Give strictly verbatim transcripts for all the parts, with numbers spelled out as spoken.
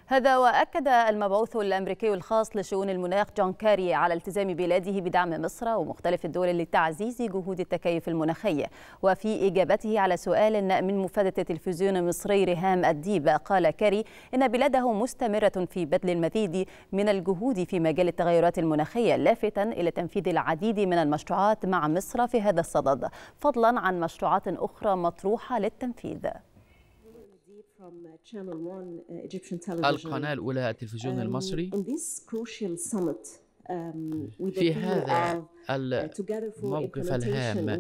هذا وأكد المبعوث الأمريكي الخاص لشؤون المناخ جون كاري على التزام بلاده بدعم مصر ومختلف الدول لتعزيز جهود التكيف المناخي. وفي إجابته على سؤال من مفادة تلفزيون مصري ريهام الديب، قال كاري إن بلاده مستمرة في بذل المزيد من الجهود في مجال التغيرات المناخية، لافتا إلى تنفيذ العديد من المشروعات مع مصر في هذا الصدد، فضلا عن مشروعات أخرى مطروحة للتنفيذ. القناة الأولى التلفزيون المصري. في هذا الموقف الهام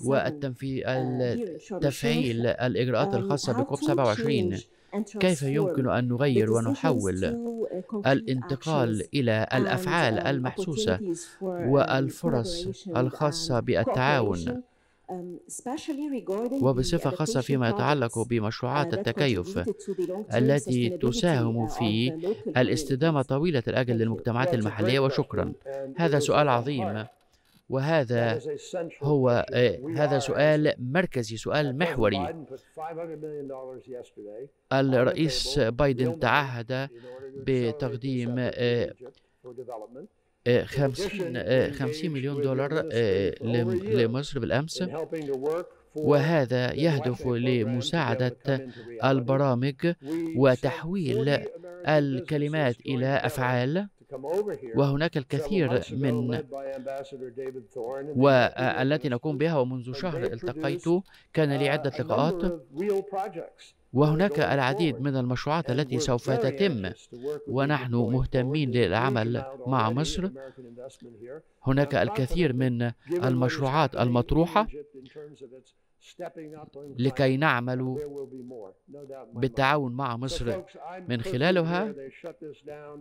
وتفعيل الإجراءات الخاصة بكوب سبعة وعشرين، كيف يمكن أن نغير ونحول الانتقال إلى الأفعال المحسوسة والفرص الخاصة بالتعاون، وبصفة خاصة فيما يتعلق بمشروعات التكيف التي تساهم في الاستدامة طويلة الأجل للمجتمعات المحلية. وشكرا. هذا سؤال عظيم، وهذا هو هذا سؤال مركزي، سؤال محوري. الرئيس بايدن تعهد بتقديم خمسين مليون دولار لمصر بالأمس، وهذا يهدف لمساعدة البرامج وتحويل الكلمات إلى أفعال. وهناك الكثير من والتي نقوم بها، ومنذ شهر التقيت كان لي عدة لقاءات، وهناك العديد من المشروعات التي سوف تتم ونحن مهتمين للعمل مع مصر. هناك الكثير من المشروعات المطروحة لكي نعمل بالتعاون مع مصر من خلالها.